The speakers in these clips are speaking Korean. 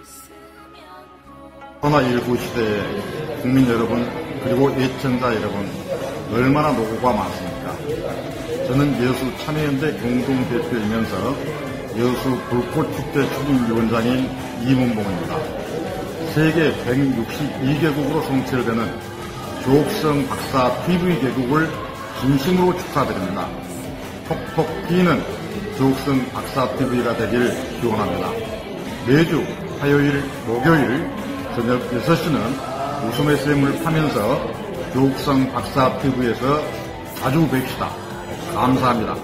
코로나19 시대에 국민 여러분 그리고 애청자 여러분 얼마나 노고가 많습니까? 저는 여수 참여연대 공동대표이면서 여수 불꽃축제 추진위원장인 이문봉입니다. 세계 162개국으로 성취되는 조옥성 박사 TV 개국을 진심으로 축하드립니다. 톡톡 튀는 조옥성 박사 TV가 되길 기원합니다. 매주 화요일, 목요일 저녁 6시는 웃음의 샘을 파면서 조옥성 박사 TV에서 자주 뵙시다. 감사합니다.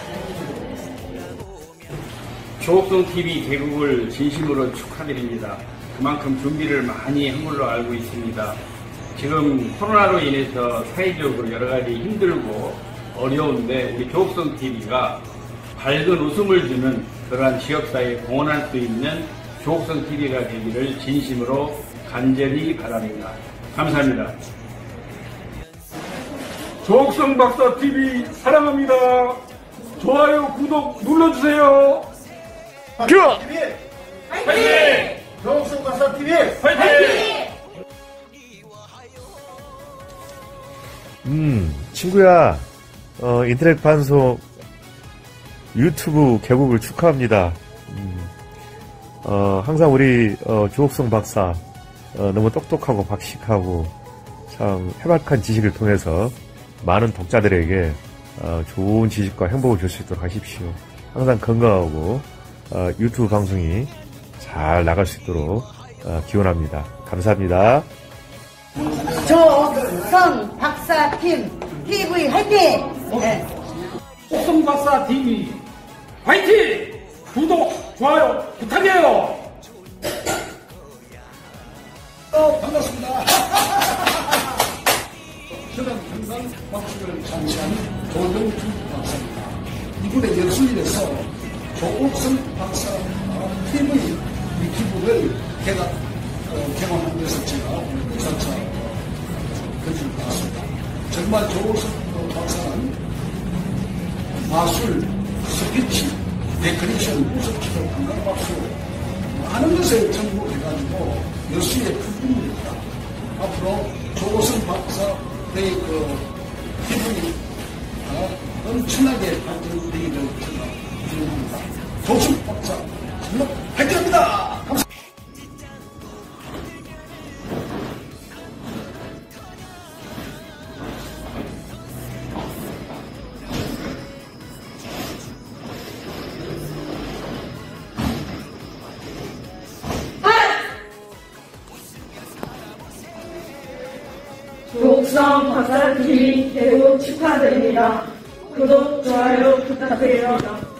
조옥성 TV 개국을 진심으로 축하드립니다. 그만큼 준비를 많이 한 걸로 알고 있습니다. 지금 코로나로 인해서 사회적으로 여러 가지 힘들고 어려운데 우리 조옥성 TV가 밝은 웃음을 주는 그러한 지역사회에 공헌할 수 있는 조옥성 TV가 되기를 진심으로 간절히 바랍니다. 감사합니다. 조옥성 박사 TV 사랑합니다. 좋아요, 구독 눌러주세요. 큐! 화이팅! 조옥성 박사 TV 화이팅! 친구야, 인터넷 방송 유튜브 개국을 축하합니다. 항상 우리 조옥성 박사 너무 똑똑하고 박식하고 참 해박한 지식을 통해서 많은 독자들에게 좋은 지식과 행복을 줄 수 있도록 하십시오. 항상 건강하고 유튜브 방송이 잘 나갈 수 있도록 기원합니다. 감사합니다. 조옥성 박사팀 TV 화이팅! 네. 조옥성 박사 TV 화이팅! 구독, 좋아요 부탁해요. 반갑습니다. 저는 항상 박수를 장치한 조정준 박사입니다. 이분의 연수일에서 조옥성 박사 TV 유튜브를 제가 개관한 데서 제가 부산차 거치를 받았습니다. 정말 조옥성 박사는 마술, 스피치, 데코레이션, 무섭지도 건강 박수 많은 것에 접목해가지고 여수의 큰 인물입니다. 앞으로 조옥성 박사의 기분이 엄청나게 발전되기를 제가 기원합니다. 조옥성 박사 정말 화이팅합니다. 감사합니다. 조옥성 박사 TV 개국 축하드립니다. 구독, 좋아요 부탁드립니다.